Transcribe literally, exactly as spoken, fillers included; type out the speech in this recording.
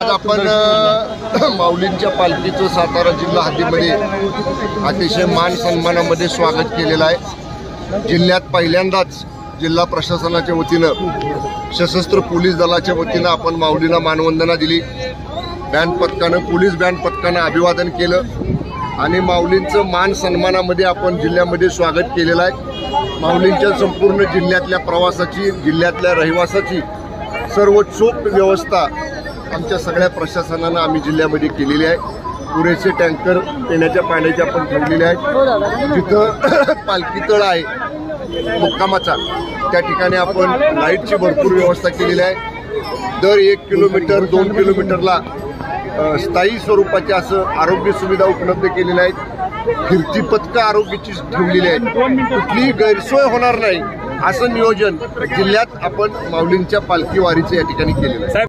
आपण माऊलींच्या पालखीचं सातारा जिल्हा हद्दीमध्ये अतिशय मान सन्मानामध्ये स्वागत केलेलं आहे। जिल्ह्यात पहिल्यांदाच जिल्हा प्रशासनाच्या वतीनं सशस्त्र पोलीस दलाच्या वतीनं आपण माऊलींना मानवंदना दिली। बँड पथकानं पोलीस बँड पथकानं अभिवादन केलं आणि माऊलींचं मान सन्मानामध्ये आपण जिल्ह्यामध्ये स्वागत केलेलं आहे। माऊलींच्या संपूर्ण जिल्ह्यातल्या प्रवासाची, जिल्ह्यातल्या रहिवासाची सर्व चोख व्यवस्था आमच्या सगळ्या प्रशासनानं आम्ही जिल्ह्यामध्ये केलेली आहे। पुरेसे टँकर पिण्याच्या पाण्याचे आपण ठेवलेले आहेत। जिथं पालखी तळ आहे मुक्कामाचा त्या ठिकाणी आपण लाईटची भरपूर व्यवस्था केलेली आहे। दर एक किलोमीटर दोन किलोमीटरला स्थायी स्वरूपाचे असं आरोग्य सुविधा उपलब्ध केलेल्या आहेत। फिरती पथकं आरोग्याची ठेवलेली आहेत। कुठलीही गैरसोय होणार नाही असं नियोजन जिल्ह्यात आपण माऊलींच्या पालखी वारीचं या ठिकाणी केलेलं आहे।